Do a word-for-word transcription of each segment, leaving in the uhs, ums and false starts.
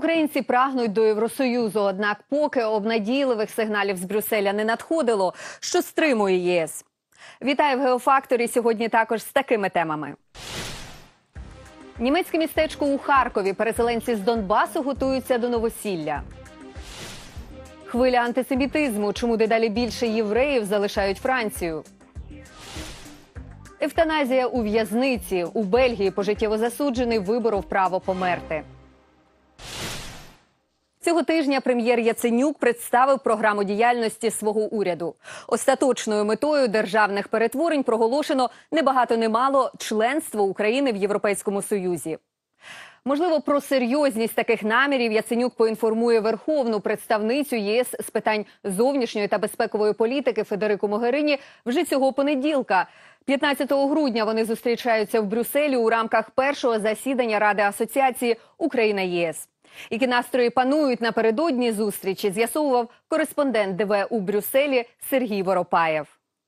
Українці прагнуть до Євросоюзу, однак поки обнадійливих сигналів з Брюсселя не надходило, що стримує ЄС. Вітаю в Геофакторі сьогодні також з такими темами. Німецьке містечко у Харкові. Переселенці з Донбасу готуються до новосілля. Хвиля антисемітизму. Чому дедалі більше євреїв залишають Францію? Евтаназія у в'язниці. У Бельгії пожиттєво засуджений виборов право померти. Цього тижня прем'єр Яценюк представив програму діяльності свого уряду. Остаточною метою державних перетворень проголошено не багато не мало членство України в Європейському Союзі. Можливо, про серйозність таких намірів Яценюк поінформує верховну представницю ЄС з питань зовнішньої та безпекової політики Федерику Могеріні вже цього понеділка. п'ятнадцятого грудня вони зустрічаються в Брюсселі у рамках першого засідання Ради асоціації Україна-ЄС. Які настрої панують напередодні зустрічі, з'ясовував кореспондент ДВ у Брюсселі Сергій Воропаєв.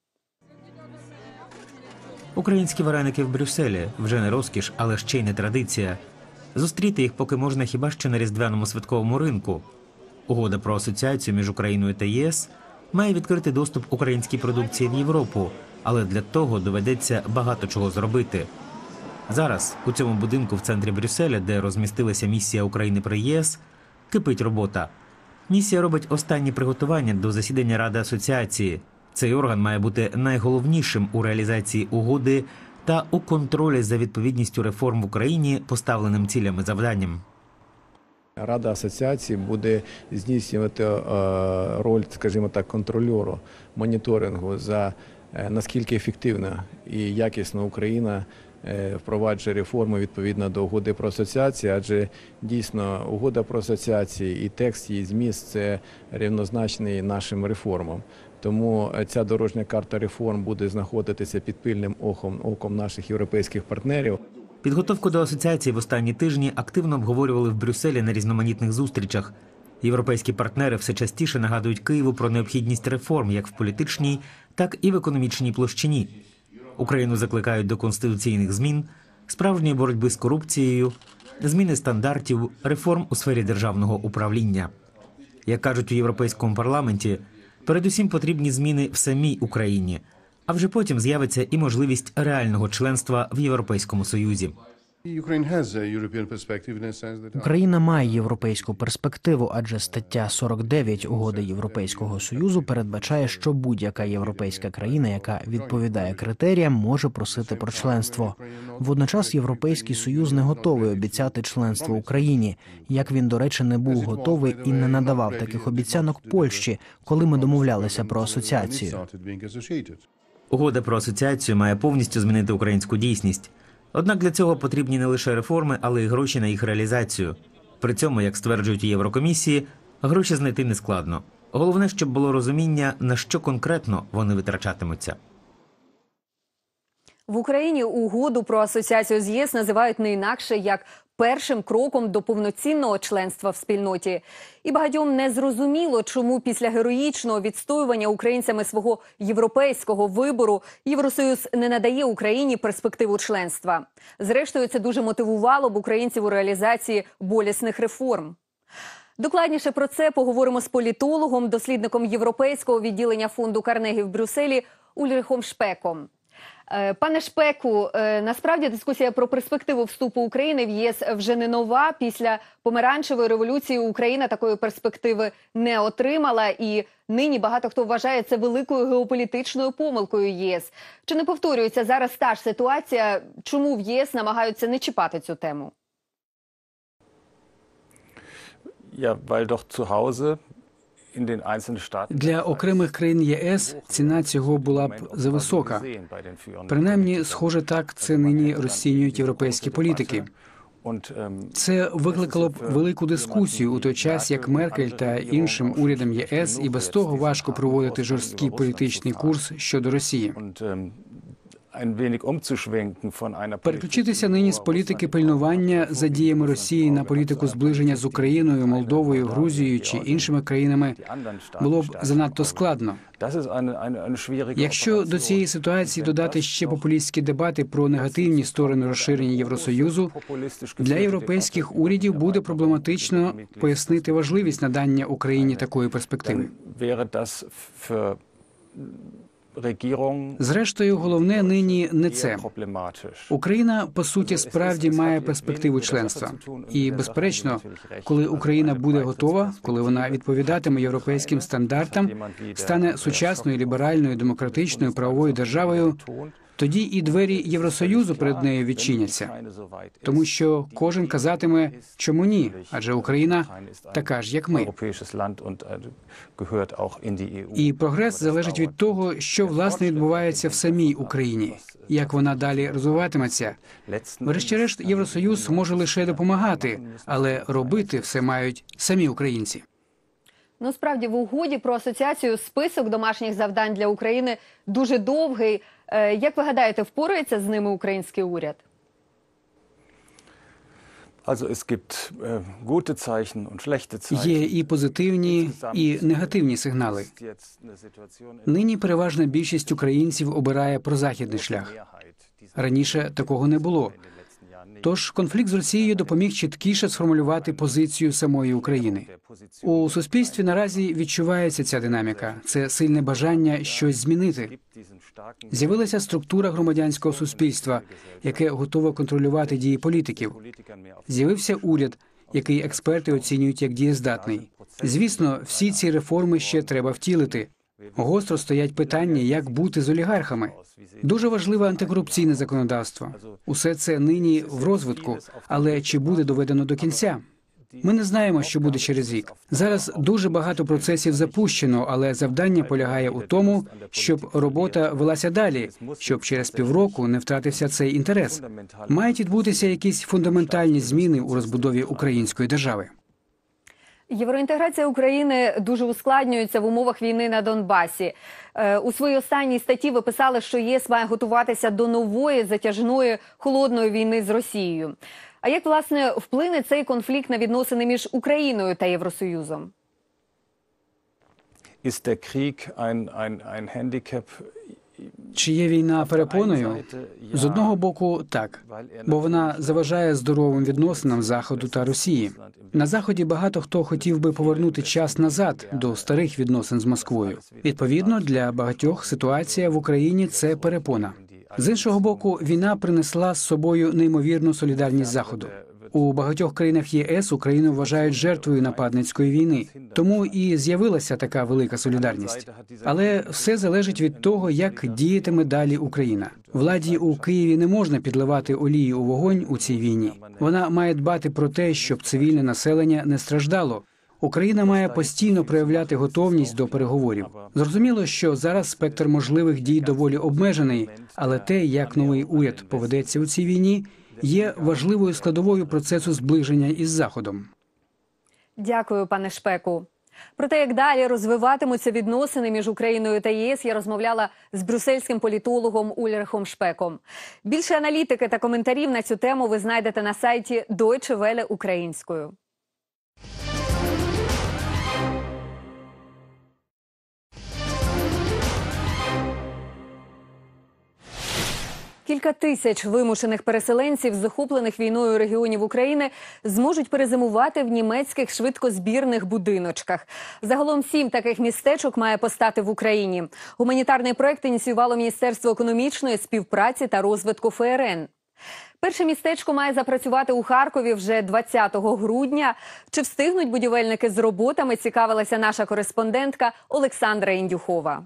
Українські вареники в Брюсселі – вже не розкіш, але ще й не традиція. Зустріти їх поки можна хіба що на різдвяному святковому ринку. Угода про асоціацію між Україною та ЄС має відкрити доступ українській продукції в Європу, але для того доведеться багато чого зробити. Зараз у цьому будинку в центрі Брюсселя, де розмістилася місія України при ЄС, кипить робота. Місія робить останні приготування до засідання Ради асоціації. Цей орган має бути найголовнішим у реалізації угоди та у контролі за відповідністю реформ в Україні поставленим цілям і завданням. Рада асоціації буде здійснювати роль, скажімо так, контрольору, моніторингу за наскільки ефективно і якісно Україна впроваджує реформи відповідно до угоди про асоціацію, адже дійсно угода про асоціацію і текст її зміст – це рівнозначний нашим реформам. Тому ця дорожня карта реформ буде знаходитися під пильним оком, оком наших європейських партнерів. Підготовку до асоціації в останні тижні активно обговорювали в Брюсселі на різноманітних зустрічах. Європейські партнери все частіше нагадують Києву про необхідність реформ як в політичній, так і в економічній площині. Україну закликають до конституційних змін, справжньої боротьби з корупцією, зміни стандартів, реформ у сфері державного управління. Як кажуть у Європейському парламенті, передусім потрібні зміни в самій Україні, а вже потім з'явиться і можливість реального членства в Європейському Союзі. Україна має європейську перспективу, адже стаття сорок дев'ять Угоди Європейського Союзу передбачає, що будь-яка європейська країна, яка відповідає критеріям, може просити про членство. Водночас Європейський Союз не готовий обіцяти членство Україні, як він, до речі, не був готовий і не надавав таких обіцянок Польщі, коли ми домовлялися про асоціацію. Угода про асоціацію має повністю змінити українську дійсність. Однак для цього потрібні не лише реформи, але й гроші на їх реалізацію. При цьому, як стверджують у Єврокомісії, гроші знайти нескладно. Головне, щоб було розуміння, на що конкретно вони витрачатимуться. В Україні угоду про асоціацію з ЄС називають не інакше, як першим кроком до повноцінного членства в спільноті. І багатьом не зрозуміло, чому після героїчного відстоювання українцями свого європейського вибору Євросоюз не надає Україні перспективу членства. Зрештою, це дуже мотивувало б українців у реалізації болісних реформ. Докладніше про це поговоримо з політологом, дослідником європейського відділення фонду Карнегі в Брюсселі Ульрихом Шпеком. Пане Шпеку, насправді дискусія про перспективу вступу України в ЄС вже не нова. Після помаранчевої революції Україна такої перспективи не отримала, і нині багато хто вважає це великою геополітичною помилкою ЄС. Чи не повторюється зараз та ж ситуація, чому в ЄС намагаються не чіпати цю тему? Ja, weil doch zu Hause Для окремих країн ЄС ціна цього була б зависока. Принаймні, схоже так, це нині розцінюють європейські політики. Це викликало б велику дискусію у той час, як Меркель та іншим урядам ЄС і без того важко проводити жорсткий політичний курс щодо Росії. Переключитися нині з політики пильнування за діями Росії на політику зближення з Україною, Молдовою, Грузією чи іншими країнами було б занадто складно. Якщо до цієї ситуації додати ще популістські дебати про негативні сторони розширення Євросоюзу, для європейських урядів буде проблематично пояснити важливість надання Україні такої перспективи. Зрештою, головне нині не це. Україна, по суті, справді має перспективу членства. І, безперечно, коли Україна буде готова, коли вона відповідатиме європейським стандартам, стане сучасною, ліберальною, демократичною, правовою державою, тоді і двері Євросоюзу перед нею відчиняться. Тому що кожен казатиме, чому ні, адже Україна така ж, як ми. І прогрес залежить від того, що власне відбувається в самій Україні, як вона далі розвиватиметься. Врешті-решт, Євросоюз може лише допомагати, але робити все мають самі українці. Ну, справді, в угоді про асоціацію список домашніх завдань для України дуже довгий. Як ви гадаєте, впорається з ними український уряд? Є і позитивні, і негативні сигнали. Нині переважна більшість українців обирає прозахідний шлях. Раніше такого не було. Тож конфлікт з Росією допоміг чіткіше сформулювати позицію самої України. У суспільстві наразі відчувається ця динаміка. Це сильне бажання щось змінити. З'явилася структура громадянського суспільства, яке готове контролювати дії політиків. З'явився уряд, який експерти оцінюють як дієздатний. Звісно, всі ці реформи ще треба втілити. Гостро стоять питання, як бути з олігархами. Дуже важливе антикорупційне законодавство. Усе це нині в розвитку, але чи буде доведено до кінця? Ми не знаємо, що буде через рік. Зараз дуже багато процесів запущено, але завдання полягає у тому, щоб робота велася далі, щоб через півроку не втратився цей інтерес. Мають відбутися якісь фундаментальні зміни у розбудові української держави. Євроінтеграція України дуже ускладнюється в умовах війни на Донбасі. У своїй останній статті ви писали, що ЄС має готуватися до нової затяжної холодної війни з Росією. А як, власне, вплине цей конфлікт на відносини між Україною та Євросоюзом? Чи є війна перепоною? З одного боку, так. Бо вона заважає здоровим відносинам Заходу та Росії. На Заході багато хто хотів би повернути час назад до старих відносин з Москвою. Відповідно, для багатьох ситуація в Україні – це перепона. З іншого боку, війна принесла з собою неймовірну солідарність Заходу. У багатьох країнах ЄС Україну вважають жертвою нападницької війни. Тому і з'явилася така велика солідарність. Але все залежить від того, як діятиме далі Україна. Владі у Києві не можна підливати олії у вогонь у цій війні. Вона має дбати про те, щоб цивільне населення не страждало. Україна має постійно проявляти готовність до переговорів. Зрозуміло, що зараз спектр можливих дій доволі обмежений, але те, як новий уряд поведеться у цій війні, є важливою складовою процесу зближення із Заходом. Дякую, пане Шпеку. Про те, як далі розвиватимуться відносини між Україною та ЄС, я розмовляла з брюссельським політологом Ульрихом Шпеком. Більше аналітики та коментарів на цю тему ви знайдете на сайті Deutsche Welle українською. Кілька тисяч вимушених переселенців з захоплених війною регіонів України зможуть перезимувати в німецьких швидкозбірних будиночках. Загалом сім таких містечок має постати в Україні. Гуманітарний проект ініціювало Міністерство економічної співпраці та розвитку ФРН. Перше містечко має запрацювати у Харкові вже двадцятого грудня. Чи встигнуть будівельники з роботами, цікавилася наша кореспондентка Олександра Індюхова.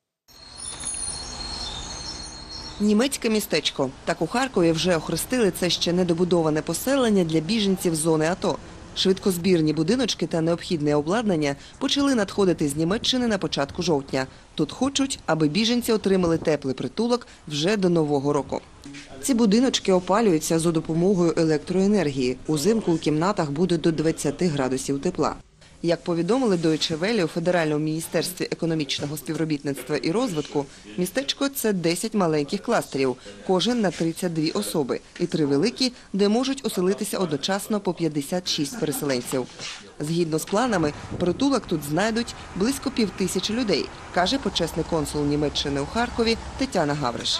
Німецьке містечко. Так у Харкові вже охрестили це ще недобудоване поселення для біженців з зони АТО. Швидкозбірні будиночки та необхідне обладнання почали надходити з Німеччини на початку жовтня. Тут хочуть, аби біженці отримали теплий притулок вже до Нового року. Ці будиночки опалюються за допомогою електроенергії. Узимку у кімнатах буде до двадцяти градусів тепла. Як повідомили Deutsche Welle у Федеральному міністерстві економічного співробітництва і розвитку, містечко – це десять маленьких кластерів, кожен на тридцять дві особи, і три великі, де можуть оселитися одночасно по п'ятдесят шість переселенців. Згідно з планами, притулок тут знайдуть близько півтисячі людей, каже почесний консул Німеччини у Харкові Тетяна Гавриш.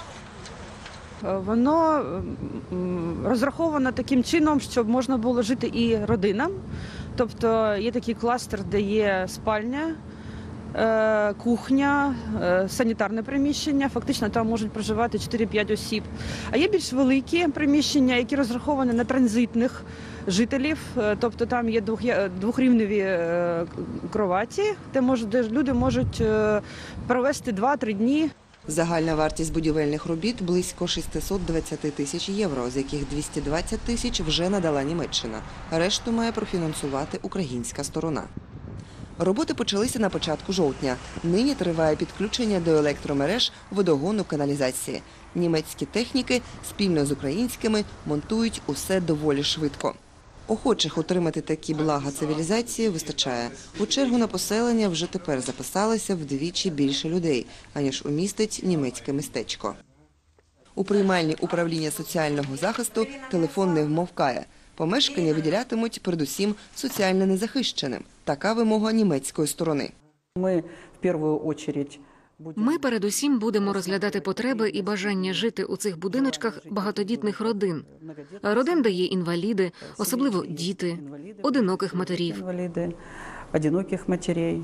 Воно м, розраховано таким чином, щоб можна було жити і родинам. Тобто є такий кластер, де є спальня, е, кухня, е, санітарне приміщення. Фактично там можуть проживати чотири-п'ять осіб. А є більш великі приміщення, які розраховані на транзитних жителів. Е, Тобто там є двох, двохрівневі е, кроваті, де, мож, де люди можуть е, провести два-три дні. Загальна вартість будівельних робіт – близько шістсот двадцять тисяч євро, з яких двісті двадцять тисяч вже надала Німеччина. Решту має профінансувати українська сторона. Роботи почалися на початку жовтня. Нині триває підключення до електромереж, водогону, каналізації. Німецькі техніки спільно з українськими монтують усе доволі швидко. Охочих отримати такі блага цивілізації вистачає. У чергу на поселення вже тепер записалося вдвічі більше людей, аніж умістить німецьке містечко. У приймальні управління соціального захисту телефон не вмовкає. Помешкання виділятимуть передусім соціально незахищеним. Така вимога німецької сторони. Ми в першу чергу Ми передусім будемо розглядати потреби і бажання жити у цих будиночках багатодітних родин. Родин, де є інваліди, особливо діти, одиноких матерів. інваліди, одиноких матерей.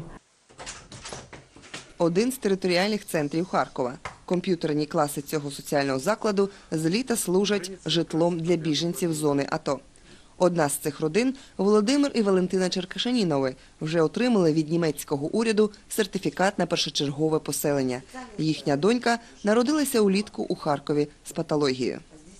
Один з територіальних центрів Харкова. Комп'ютерні класи цього соціального закладу з літа служать житлом для біженців зони АТО. Одна з цих родин – Володимир і Валентина Черкашанінови – вже отримали від німецького уряду сертифікат на першочергове поселення. Їхня донька народилася улітку у Харкові з патологією.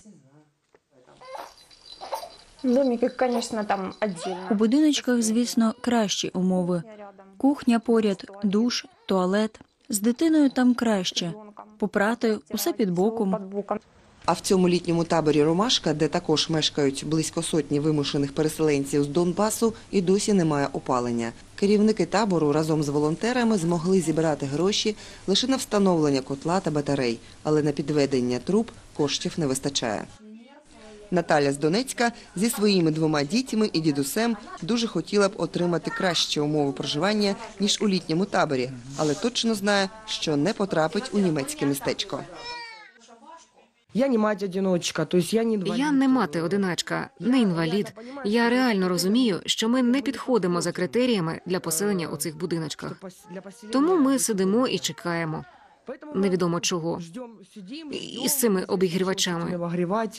У будиночках, звісно, кращі умови. Кухня поряд, душ, туалет. З дитиною там краще. Попрати, усе під боком. А в цьому літньому таборі «Ромашка», де також мешкають близько сотні вимушених переселенців з Донбасу, і досі немає опалення. Керівники табору разом з волонтерами змогли зібрати гроші лише на встановлення котла та батарей, але на підведення труб коштів не вистачає. Наталя з Донецька зі своїми двома дітьми і дідусем дуже хотіла б отримати кращі умови проживання, ніж у літньому таборі, але точно знає, що не потрапить у німецьке містечко. Я не мать-одиночка, то есть я не інвалід. Я не мати-одиначка, не інвалід. Я реально розумію, що ми не підходимо за критеріями для поселення у цих будиночках. Тому ми сидимо і чекаємо. Невідомо чого. І з цими обігрівачами.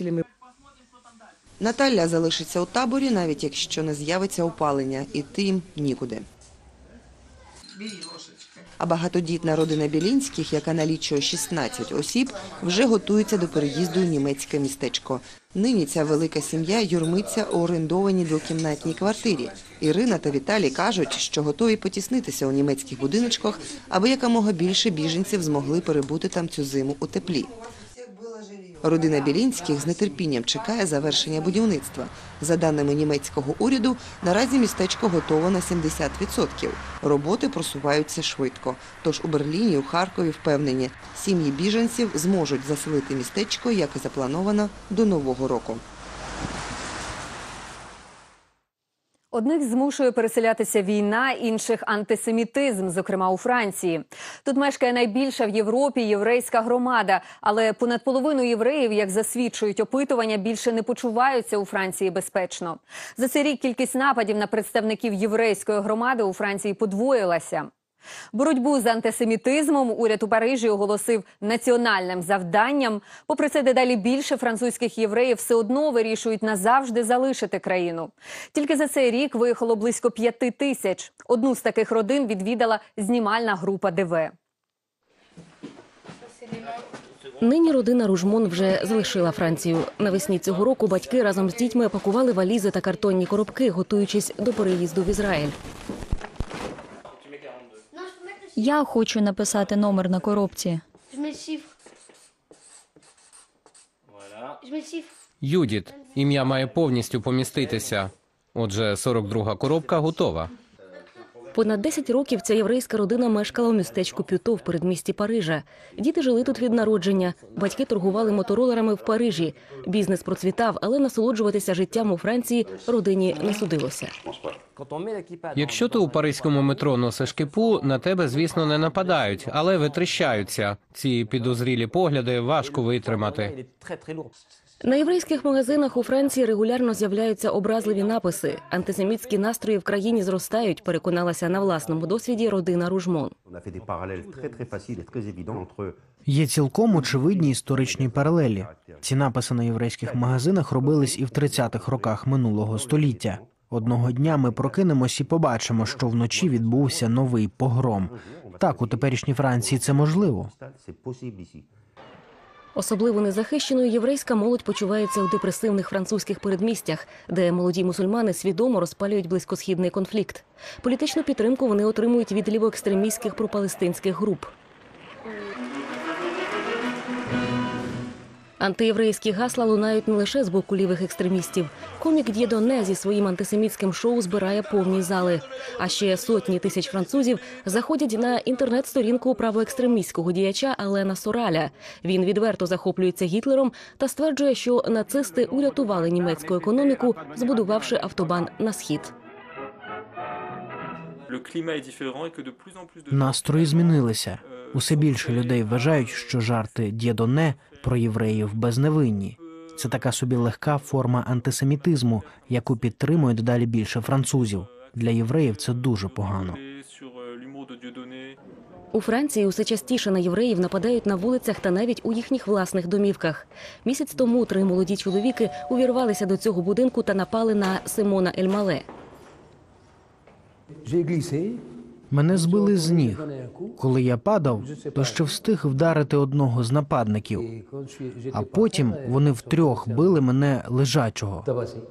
Наталя залишиться у таборі, навіть якщо не з'явиться опалення, і тим нікуди. А багатодітна родина Білінських, яка налічує шістнадцять осіб, вже готується до переїзду у німецьке містечко. Нині ця велика сім'я юрмиться у орендованій двокімнатній квартирі. Ірина та Віталій кажуть, що готові потіснитися у німецьких будиночках, аби якомога більше біженців змогли перебути там цю зиму у теплі. Родина Білінських з нетерпінням чекає завершення будівництва. За даними німецького уряду, наразі містечко готово на сімдесят відсотків. Роботи просуваються швидко. Тож у Берліні, у Харкові впевнені, сім'ї біженців зможуть заселити містечко, як і заплановано, до Нового року. Одних змушує переселятися війна, інших – антисемітизм, зокрема у Франції. Тут мешкає найбільша в Європі єврейська громада, але понад половину євреїв, як засвідчують опитування, більше не почуваються у Франції безпечно. За цей рік кількість нападів на представників єврейської громади у Франції подвоїлася. Боротьбу з антисемітизмом уряд у Парижі оголосив національним завданням. Попри це, дедалі більше французьких євреїв все одно вирішують назавжди залишити країну. Тільки за цей рік виїхало близько п'яти тисяч. Одну з таких родин відвідала знімальна група ДВ. Нині родина Ружмон вже залишила Францію. Навесні цього року батьки разом з дітьми пакували валізи та картонні коробки, готуючись до переїзду в Ізраїль. Я хочу написати номер на коробці. Юдіт. Ім'я має повністю поміститися. Отже, сорок друга коробка готова. Понад десять років ця єврейська родина мешкала у містечку Пюто в передмісті Парижа. Діти жили тут від народження. Батьки торгували моторолерами в Парижі. Бізнес процвітав, але насолоджуватися життям у Франції родині не судилося. Якщо ти у паризькому метро носиш кипу, на тебе, звісно, не нападають, але витріщаються. Ці підозрілі погляди важко витримати. На єврейських магазинах у Франції регулярно з'являються образливі написи. Антисемітські настрої в країні зростають, переконалася на власному досвіді родина Ружмон. Є цілком очевидні історичні паралелі. Ці написи на єврейських магазинах робились і в тридцятих роках минулого століття. Одного дня ми прокинемось і побачимо, що вночі відбувся новий погром. Так, у теперішній Франції це можливо. Особливо незахищеною єврейська молодь почувається у депресивних французьких передмістях, де молоді мусульмани свідомо розпалюють близькосхідний конфлікт. Політичну підтримку вони отримують від лівоекстремістських пропалестинських груп. Антиєврейські гасла лунають не лише з боку лівих екстремістів. Комік Д'єдоне зі своїм антисемітським шоу збирає повні зали. А ще сотні тисяч французів заходять на інтернет-сторінку правоекстремістського діяча Алена Сораля. Він відверто захоплюється Гітлером та стверджує, що нацисти урятували німецьку економіку, збудувавши автобан на схід. Настрої змінилися. Усе більше людей вважають, що жарти Д'єдоне про євреїв безневинні. Це така собі легка форма антисемітизму, яку підтримує дедалі більше французів. Для євреїв це дуже погано. У Франції усе частіше на євреїв нападають на вулицях та навіть у їхніх власних домівках. Місяць тому три молоді чоловіки увірвалися до цього будинку та напали на Симона Ель-Мале. Мене збили з ніг. Коли я падав, то ще встиг вдарити одного з нападників. А потім вони втрьох били мене лежачого.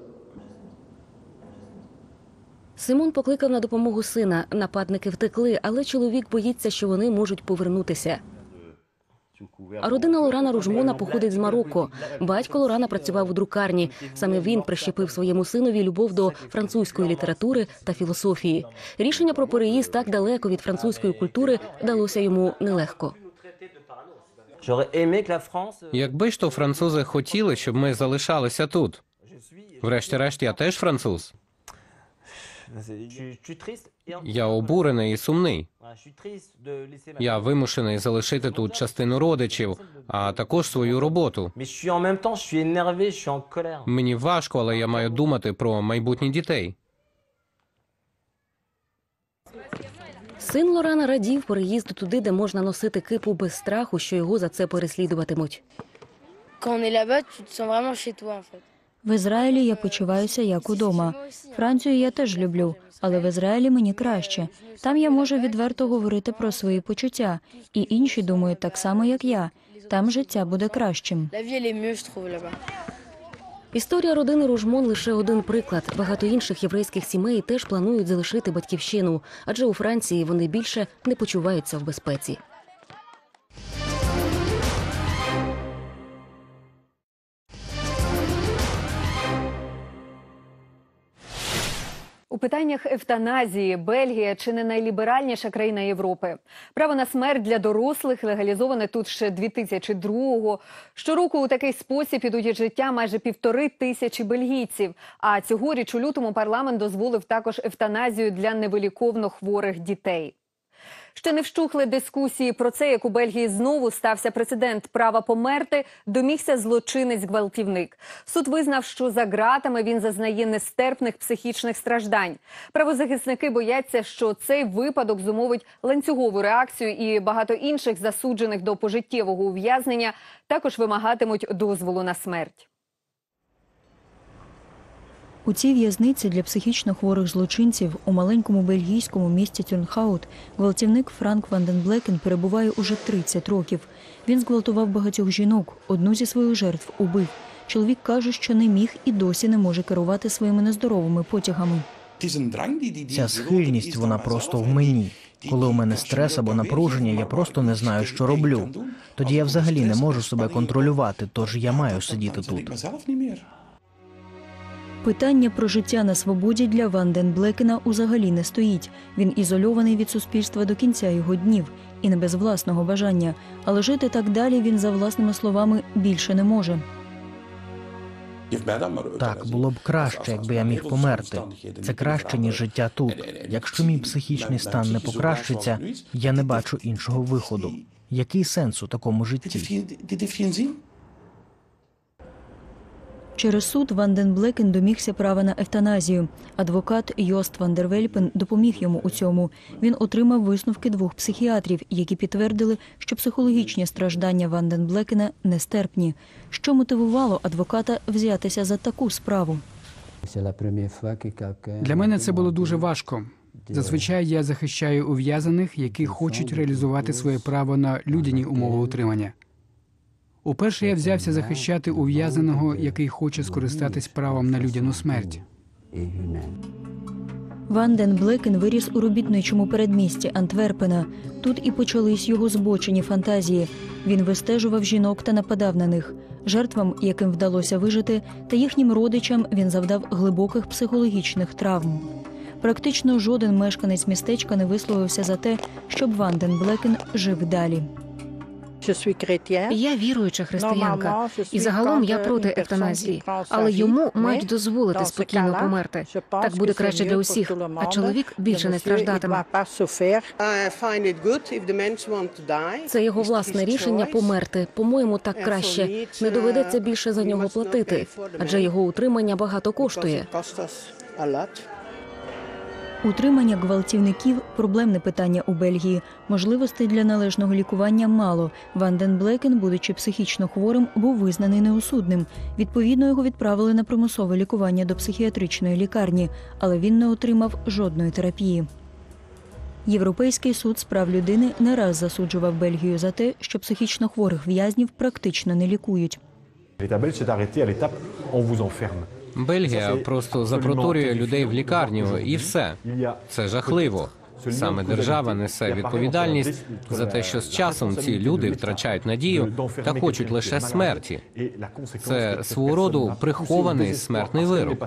Симон покликав на допомогу сина. Нападники втекли, але чоловік боїться, що вони можуть повернутися. А родина Лорана Ружмона походить з Марокко. Батько Лорана працював у друкарні. Саме він прищепив своєму синові любов до французької літератури та філософії. Рішення про переїзд так далеко від французької культури далося йому нелегко. Якби ж то французи хотіли, щоб ми залишалися тут. Врешті-решт, я теж француз. Я обурений і сумний. Я вимушений залишити тут частину родичів, а також свою роботу. Мені важко, але я маю думати про майбутнє дітей. Син Лорана радів переїзду туди, де можна носити кипу без страху, що його за це переслідуватимуть. В Ізраїлі я почуваюся як удома. Францію я теж люблю, але в Ізраїлі мені краще. Там я можу відверто говорити про свої почуття, і інші думають так само, як я. Там життя буде кращим. Історія родини Ружмон – лише один приклад. Багато інших єврейських сімей теж планують залишити батьківщину, адже у Франції вони більше не почуваються в безпеці. У питаннях евтаназії Бельгія чи не найліберальніша країна Європи. Право на смерть для дорослих легалізоване тут ще дві тисячі другого. Щороку у такий спосіб ідуть із життя майже півтори тисячі бельгійців. А цьогоріч у лютому парламент дозволив також евтаназію для невиліковно хворих дітей. Ще не вщухли дискусії про це, як у Бельгії знову стався прецедент. Права померти домігся злочинець-гвалтівник. Суд визнав, що за ґратами він зазнає нестерпних психічних страждань. Правозахисники бояться, що цей випадок зумовить ланцюгову реакцію, і багато інших засуджених до пожиттєвого ув'язнення також вимагатимуть дозволу на смерть. У цій в'язниці для психічно хворих злочинців у маленькому бельгійському місті Тюрнхаут гвалтівник Франк Ван ден Блекен перебуває уже тридцять років. Він зґвалтував багатьох жінок, одну зі своїх жертв убив. Чоловік каже, що не міг і досі не може керувати своїми нездоровими потягами. Ця схильність, вона просто в мені. Коли у мене стрес або напруження, я просто не знаю, що роблю. Тоді я взагалі не можу себе контролювати, тож я маю сидіти тут. Питання про життя на свободі для Ван ден Блекена узагалі не стоїть. Він ізольований від суспільства до кінця його днів. І не без власного бажання. Але жити так далі він, за власними словами, більше не може. Так, було б краще, якби я міг померти. Це краще, ніж життя тут. Якщо мій психічний стан не покращиться, я не бачу іншого виходу. Який сенс у такому житті? Через суд Ван ден Блекен домігся права на евтаназію. Адвокат Йост Ван дер Вельпен допоміг йому у цьому. Він отримав висновки двох психіатрів, які підтвердили, що психологічні страждання Ван ден Блекена нестерпні. Що мотивувало адвоката взятися за таку справу? Для мене це було дуже важко. Зазвичай я захищаю ув'язаних, які хочуть реалізувати своє право на людяні умови утримання. Уперше я взявся захищати ув'язаного, який хоче скористатись правом на людяну смерть. Ван ден Блекен виріс у робітничому передмісті Антверпена. Тут і почались його збочені фантазії. Він вистежував жінок та нападав на них. Жертвам, яким вдалося вижити, та їхнім родичам він завдав глибоких психологічних травм. Практично жоден мешканець містечка не висловився за те, щоб Ван ден Блекен жив далі. Я віруюча християнка, і загалом я проти евтаназії, але йому мають дозволити спокійно померти. Так буде краще для усіх, а чоловік більше не страждатиме. Це його власне рішення померти. По-моєму, так краще. Не доведеться більше за нього платити, адже його утримання багато коштує. Утримання гвалтівників – проблемне питання у Бельгії. Можливостей для належного лікування мало. Ван ден Блекен, будучи психічно хворим, був визнаний неосудним. Відповідно, його відправили на примусове лікування до психіатричної лікарні, але він не отримав жодної терапії. Європейський суд з прав людини не раз засуджував Бельгію за те, що психічно хворих в'язнів практично не лікують. Бельгія просто запроторює людей в лікарню і все. Це жахливо. Саме держава несе відповідальність за те, що з часом ці люди втрачають надію та хочуть лише смерті. Це свого роду прихований смертний вирок.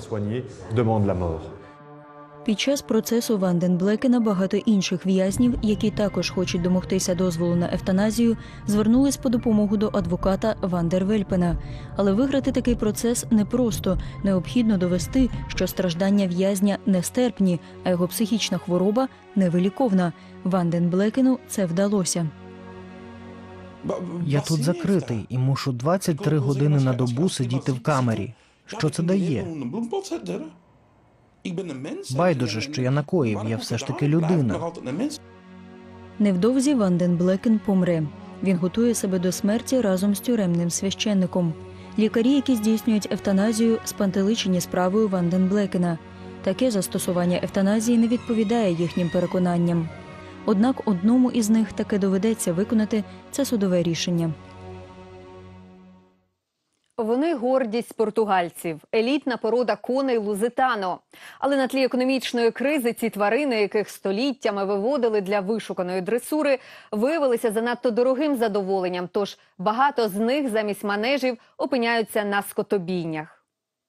Під час процесу Ван ден Блекена багато інших в'язнів, які також хочуть домогтися дозволу на евтаназію, звернулись по допомогу до адвоката Ван дер Вельпена. Але виграти такий процес непросто. Необхідно довести, що страждання в'язня нестерпні, а його психічна хвороба невиліковна. Ван ден Блекену це вдалося. Я тут закритий і мушу двадцять три години на добу сидіти в камері. Що це дає? Байдуже, що я накоїв, я все ж таки людина. Невдовзі Ван ден Блекен помре. Він готує себе до смерті разом з тюремним священником. Лікарі, які здійснюють евтаназію, спантеличені справою Ван ден Блекена. Таке застосування евтаназії не відповідає їхнім переконанням. Однак одному із них таки доведеться виконати це судове рішення. Вони гордість португальців, елітна порода коней Лузитано. Але на тлі економічної кризи ці тварини, яких століттями виводили для вишуканої дресури, виявилися занадто дорогим задоволенням, тож багато з них замість манежів опиняються на скотобійнях.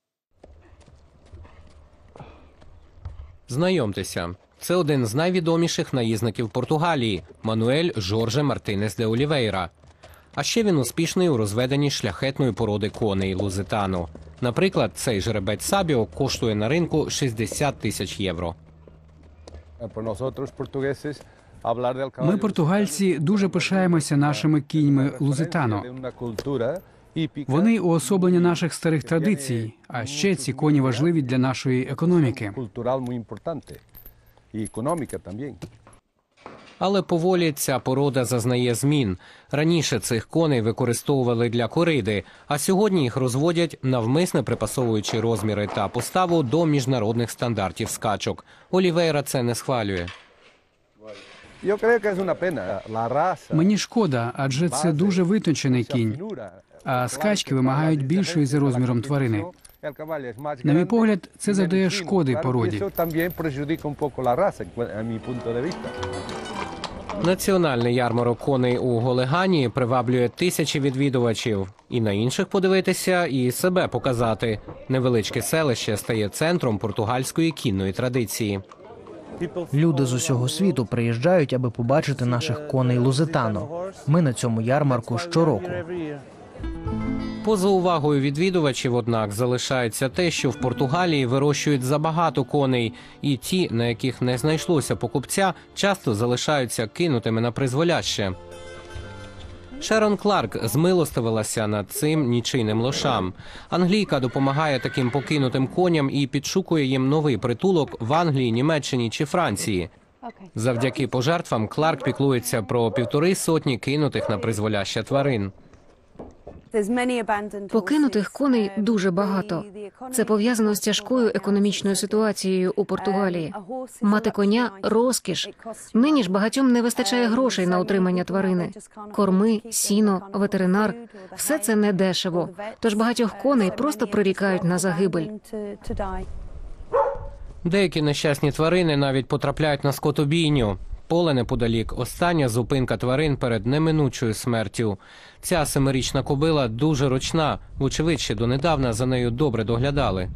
Знайомтеся, це один з найвідоміших наїзників Португалії – Мануель Жорже Мартинес де Олівейра. А ще він успішний у розведенні шляхетної породи коней Лузитано. Наприклад, цей жеребець Сабіо коштує на ринку шістдесят тисяч євро. Ми, португальці, дуже пишаємося нашими кіньми Лузитано. Вони уособлення наших старих традицій, а ще ці коні важливі для нашої економіки. Але поволі ця порода зазнає змін. Раніше цих коней використовували для кориди, а сьогодні їх розводять, навмисне припасовуючи розміри та поставу до міжнародних стандартів скачок. Олівейра це не схвалює. Мені шкода, адже це дуже витончений кінь, а скачки вимагають більшої за розміром тварини. На мій погляд, це завдає шкоди породі. Національний ярмарок коней у Голегані приваблює тисячі відвідувачів. І на інших подивитися, і себе показати. Невеличке селище стає центром португальської кінної традиції. Люди з усього світу приїжджають, аби побачити наших коней Лузитано. Ми на цьому ярмарку щороку. Поза увагою відвідувачів, однак, залишається те, що в Португалії вирощують забагато коней, і ті, на яких не знайшлося покупця, часто залишаються кинутими на призволяще. Шерон Кларк змилостивилася над цим нічийним лошам. Англійка допомагає таким покинутим коням і підшукує їм новий притулок в Англії, Німеччині чи Франції. Завдяки пожертвам Кларк піклується про півтори сотні кинутих на призволяще тварин. Покинутих коней дуже багато. Це пов'язано з тяжкою економічною ситуацією у Португалії. Мати коня – розкіш. Нині ж багатьом не вистачає грошей на утримання тварини. Корми, сіно, ветеринар – все це не дешево. Тож багатьох коней просто прирікають на загибель. Деякі нещасні тварини навіть потрапляють на скотобійню. Поле неподалік – остання зупинка тварин перед неминучою смертю. Ця семирічна кобила дуже ручна. Вочевидь, ще донедавна за нею добре доглядали.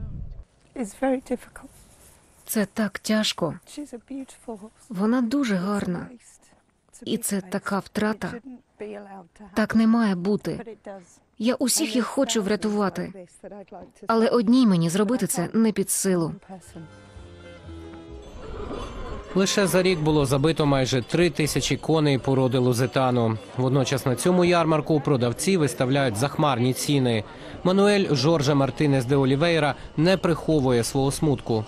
Це так тяжко. Вона дуже гарна. І це така втрата. Так не має бути. Я усіх їх хочу врятувати. Але одній мені зробити це не під силу. Лише за рік було забито майже три тисячі коней породи Лузитано. Водночас на цьому ярмарку продавці виставляють захмарні ціни. Мануель Жорже Мартинес де Олівейра не приховує свого смутку.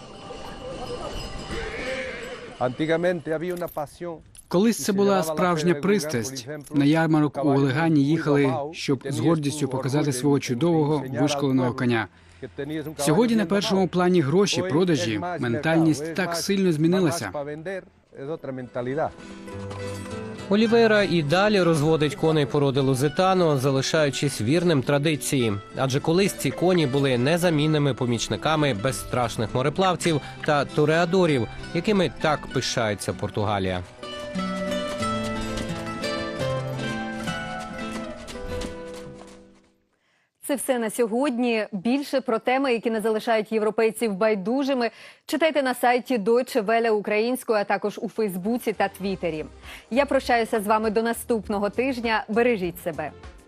Колись це була справжня пристрасть. На ярмарок у Олегані їхали, щоб з гордістю показати свого чудового вишколеного коня. Сьогодні на першому плані гроші, продажі, ментальність так сильно змінилася. Олівейра і далі розводить коней породи Лузитано, залишаючись вірним традиції. Адже колись ці коні були незамінними помічниками безстрашних мореплавців та тореадорів, якими так пишається Португалія. Це все на сьогодні. Більше про теми, які не залишають європейців байдужими, читайте на сайті Deutsche Welle українською, а також у Фейсбуці та Твіттері. Я прощаюся з вами до наступного тижня. Бережіть себе.